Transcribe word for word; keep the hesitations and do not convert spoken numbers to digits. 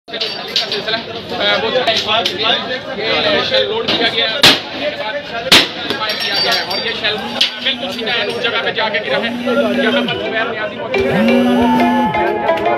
सिलसिला वो ये शेल लोड किया गया फायर किया गया है और ये शेल बिल्कुल सीधा उस जगह पे जाके गिरा है जहाँ पर ज़ुबैर नियाज़ी मौजूद है।